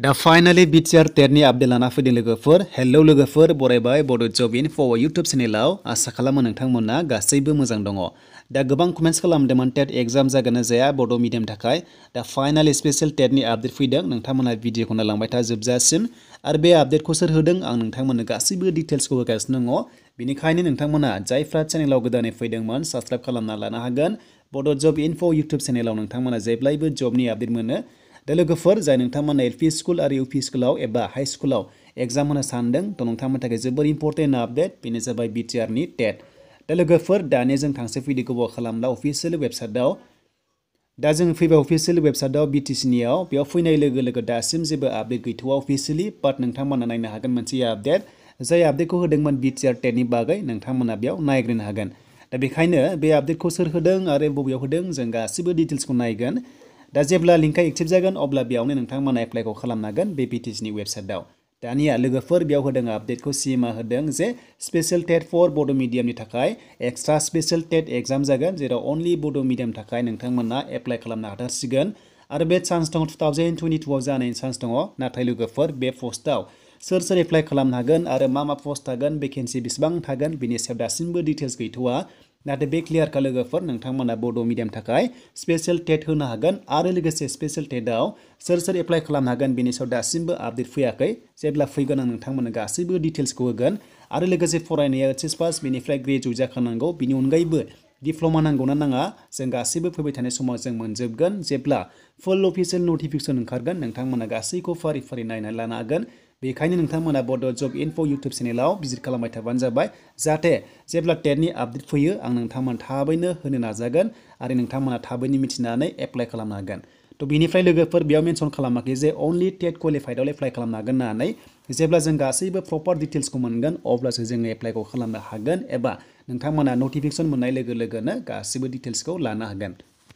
दा finally BTR TET नि update लाना फैदों लोगोफोर। हेलो लोगोफोर, बरायबाय बड' जब इनफो यूट्यूब चेनेलाव। आसा खालामो नोंथांमोना गासैबो मोजां दङ। दा गोबां कमेन्ट्स खालामदोंमोन टेट एग्जाम जागोन ना जाया बड' मिडियाम थाखाय। दा फाइनाल स्पेशल टेट नि आपडेट फैदों। नोंथांमोना भिडिअखौ नायलांबाय था जोबजासिम। आरो बे आपडेटखौ सोर होदों आं नोंथांमोननो गासैबो डिटेल्सखौ होगासिनो दङ। बेनिखायनो नोंथांमोना जायफ्रा चेनेलाव गोदानै फैदोंमोन साबस्क्राइब खालामना लानो हागोन। बड' जब इनफो यूट्यूब चेनेलाव नोंथांमोना जेब्लायबो जबनि आपडेट मोनो। दा लोगोफोर जाय नोंथांमोना एलपि स्कुल आरो यूपी स्कुलाव एबा हाई स्कुलाव एग्जाम होनो सानदों थ' नोंथांमोननि थाखाय जोबोर इम्पर्टेन्ट आपडेट बेनो जाबाय BTR नि टेट। दा लोगोफोर दानिया जों थांसे फैदो गोबाव खालामला अफिसियेल वेबसाइटआव। दा जों फैबाय अफिसियेल वेबसाइटआव BTCनियाव बेयाव फैनाय लोगो लोगो दासिम जेबो आपडेट गैथ'वा अफिसियेलि बाट नोंथांमोना नायनो हागोन मोनसे आपडेट जाय आपडेटखौ होदोंमोन BTR टेटनि बागै नोंथांमोना बेयाव नायग्रोनो हागोन। दा बेखायनो बे आपडेटखौ सोर होदों आरो बबेयाव होदों जों गासिबो डिटेल्सखौ नायगोन। दा जेब्ला लिंकआ एक्टिभ जागोन अब्ला बेयावनो नोंथांमोना एप्लाइखौ खालामनो हागोन बे BTCनि वेबसाइटआव। दानिया लोगोफोर बेयाव होदों आपडेटखौ सीएमआ होदों जे स्पेशल टेट फर बड' मिडियामनि थाखाय एक्सट्रा स्पेशल टेट एग्जाम जागोन जेराव अनलि बड' मिडियामनि थाखाय नोंथांमोना एप्लाइ खालामनो हाथारसिगोन। आरो बे चान्स दङ 2022 आव जानायनि चान्स दङ। नाथाय लोगोफोर बे पस्टआव सोर सोर एप्लाइ खालामनो हागोन आरो मा पस्ट थागोन भेकेन्सि बेसेबां थागोन बेनि सायाव दासिमबो डिटेल्स गैथ'वा। नाथाय बे क्लियारखा लोगोफोर नोंथांमोना बड' मिडियामनि थाखाय स्पेशल टेट होनो हागोन आरो लोगोसे स्पेशल टेटआव सोर सोर एप्लाइ खालामनो हागोन बेनि सायाव दासिमबो आपडेट फैयाखै। जेब्ला फैगोन आं नोंथांमोननो गासैबो डिटेल्सखौ होगोन। आरो लोगोसे फरायनाया HS पास बेनिफ्राय ग्रेजुवेट जाखानांगौ। बिनि अनगायैबो डिप्ल'मा नांगौना नाङा जों गासैबो फैबाय थानाय समाव जों मोनजोबगोन। जेब्ला फुल अफिसियेल नटिफिकेसन ओंखारगोन नोंथांमोना गासैखौ फारि फारि नायनानै लानो हागोन। बेखायनो नोंथांमोना बड' जब इनफो यूट्यूब चेनेलाव भिजिट खालामबाय थाबानो जाबाय जाहाथे जेब्ला टेटनि आपडेट फैयो आं नोंथांमोन थाबैनो होनो नाजागोन आरो नोंथांमोना थाबैनो मिथिनानै एप्लाइ खालामनो हागोन। थ' बेनिफ्राय लोगोफोर बेयाव मेनसन खालामाखै जे अनलि टेट क्वालिफाइडआव एप्लाइ खालामनो हागोन होननानै। जेब्ला जों गासैबो प्रपार डिटेल्सखौ मोनगोन अब्लासो जोङो एप्लाइखौ खालामनो हागोन एबा नोंथांमोना नटिफिकेसन मोननाय लोगो लोगोनो गासैबो डिटेल्सखौ लानो हागोन।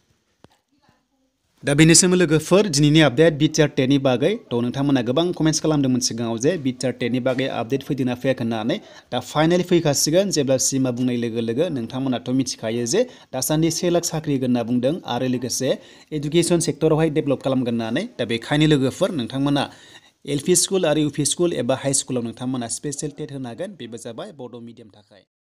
दा बेनिसिम लोगोफोर दिनैनि आपडेट BTR टेटनि बागै। थ' नोंथांमोना गोबां कमेन्ट्स खालामदोंमोन सिगाङाव जे BTR टेटनि बागै आपडेट फैदोंना फैयाखै होननानै। दा फाइनालि फैखासिगोन जेब्ला सीएमआ बुंनाय लोगो लोगो नोंथांमोनाथ' मिथिखायो जे दासान्दि 1 लाख साख्रि होगोन होनना बुंदों आरो लोगोसे एडुकेसन सेक्टरावहाय डेभेलप खालामगोन होननानै। दा बेखायनो लोगोफोर नोंथांमोना एलपि स्कुल आरो यूपी स्कुल एबा हाई स्कुलाव नोंथांमोना स्पेशल टेट होनो हागोन। बेबो जाबाय बड' मिडियामनि थाखाय।